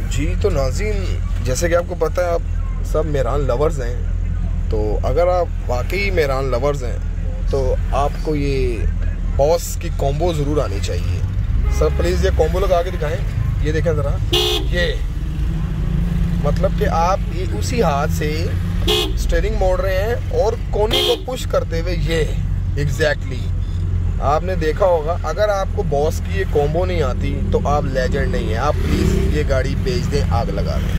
जी तो नाज़रीन, जैसे कि आपको पता है आप सब मेहरान लवर्स हैं, तो अगर आप वाकई मेहरान लवर्स हैं तो आपको ये बॉस की कॉम्बो ज़रूर आनी चाहिए। सर प्लीज़ ये कॉम्बो लगा के दिखाएं। ये देखें ज़रा, ये मतलब कि आप ये उसी हाथ से स्टीयरिंग मोड़ रहे हैं और कोनी को पुश करते हुए, ये एग्जैक्टली आपने देखा होगा। अगर आपको बॉस की ये कॉम्बो नहीं आती तो आप लेजेंड नहीं है। आप प्लीज़ ये गाड़ी बेच दें, आग लगा दें।